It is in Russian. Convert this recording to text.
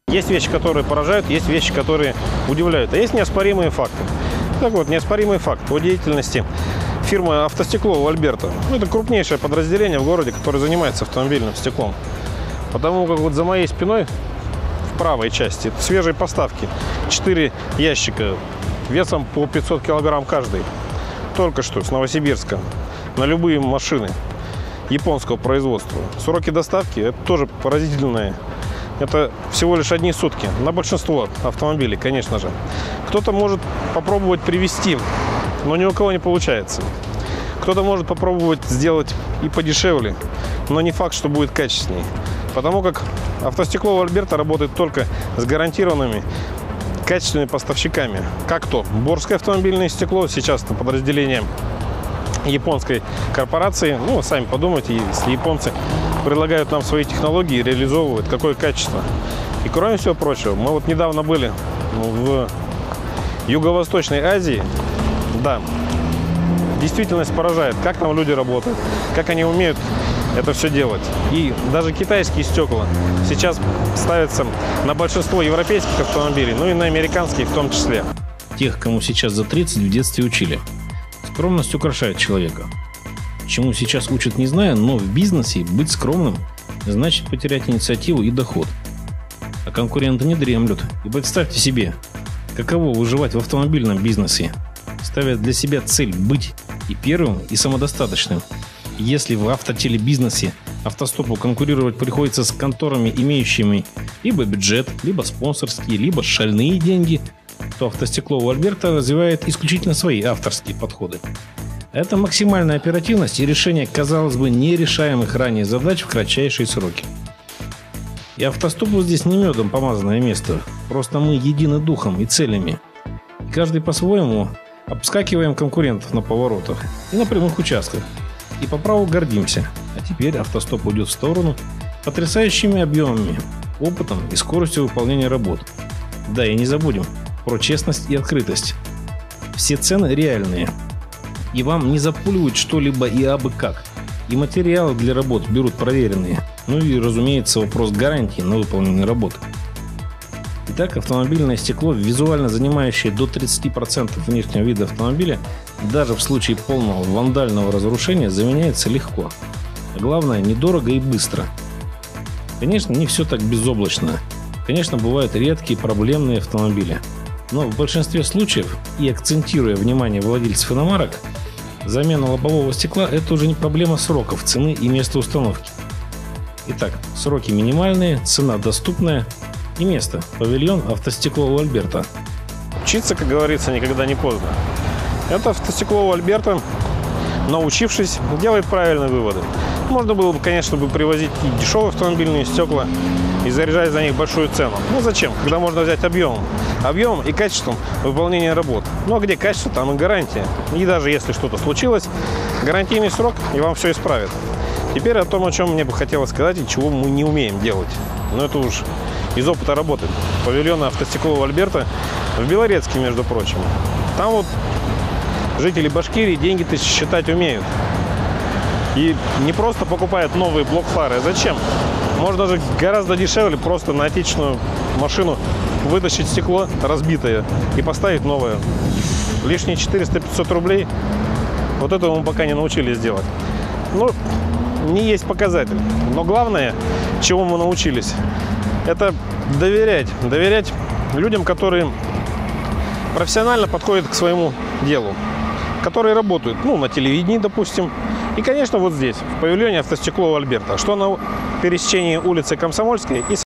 Есть вещи, которые поражают, есть вещи, которые удивляют, а есть неоспоримые факты. Так вот, неоспоримый факт о деятельности фирмы «Автостекло» у Альберто. Это крупнейшее подразделение в городе, которое занимается автомобильным стеклом. Потому как вот за моей спиной, в правой части, это свежие поставки. 4 ящика весом по 500 килограмм каждый. Только что с Новосибирска на любые машины японского производства. Сроки доставки – это тоже поразительные. Это всего лишь одни сутки. На большинство автомобилей, конечно же. Кто-то может попробовать привезти, но ни у кого не получается. Кто-то может попробовать сделать и подешевле, но не факт, что будет качественней. Потому как «Автостекло» у Альберто работает только с гарантированными качественными поставщиками. Как то Борское автомобильное стекло, сейчас это подразделение японской корпорации. Ну, сами подумайте, если японцы предлагают нам свои технологии и реализовывают, какое качество. И кроме всего прочего, мы вот недавно были в Юго-Восточной Азии. Да, действительность поражает, как там люди работают, как они умеют это все делать. И даже китайские стекла сейчас ставятся на большинство европейских автомобилей, ну и на американские в том числе. Тех, кому сейчас за 30, в детстве учили: скромность украшает человека. Чему сейчас учат, не знаю, но в бизнесе быть скромным значит потерять инициативу и доход. А конкуренты не дремлют. И представьте себе, каково выживать в автомобильном бизнесе, ставя для себя цель быть и первым, и самодостаточным. Если в автотелебизнесе автостопу конкурировать приходится с конторами, имеющими либо бюджет, либо спонсорские, либо шальные деньги, то «Автостекло» у Альберто развивает исключительно свои авторские подходы. Это максимальная оперативность и решение, казалось бы, нерешаемых ранее задач в кратчайшие сроки. И автостопу здесь не медом помазанное место, просто мы едины духом и целями. И каждый по-своему обскакиваем конкурентов на поворотах и на прямых участках. И по праву гордимся. А теперь автостоп уйдет в сторону потрясающими объемами, опытом и скоростью выполнения работ. Да, и не забудем про честность и открытость. Все цены реальные. И вам не запуливают что-либо и абы как. И материалы для работ берут проверенные. Ну и, разумеется, вопрос гарантии на выполненные работы. Итак, автомобильное стекло, визуально занимающее до 30% внешнего вида автомобиля, даже в случае полного вандального разрушения заменяется легко. А главное, недорого и быстро. Конечно, не все так безоблачно. Конечно, бывают редкие проблемные автомобили. Но в большинстве случаев, и акцентируя внимание владельцев иномарок, замена лобового стекла – это уже не проблема сроков, цены и места установки. Итак, сроки минимальные, цена доступная и место – павильон «Автостекло» у Альберто. Учиться, как говорится, никогда не поздно. Это «Автостекло» у Альберто, научившись, делает правильные выводы. Можно было бы, конечно, привозить и дешевые автомобильные стекла и заряжать за них большую цену. Ну зачем, когда можно взять объемом и качеством выполнения работ. Ну а где качество, там и гарантия. И даже если что-то случилось, гарантийный срок, и вам все исправят. Теперь о том, о чем мне бы хотелось сказать и чего мы не умеем делать. Но это уж из опыта работы. Павильон «Автостекло» у Альберто в Белорецке, между прочим. Там вот жители Башкирии деньги-то считать умеют. И не просто покупают новые блок-фары. А зачем? Можно же гораздо дешевле просто на отечественную машину вытащить стекло разбитое и поставить новое. Лишние 400-500 рублей. Вот этого мы пока не научились делать. Ну, не есть показатель. Но главное, чему мы научились, это доверять. Доверять людям, которые профессионально подходят к своему делу. Которые работают, ну, на телевидении, допустим. И, конечно, вот здесь, в павильоне «Автостекло» у Альберто, что на пересечении улицы Комсомольской и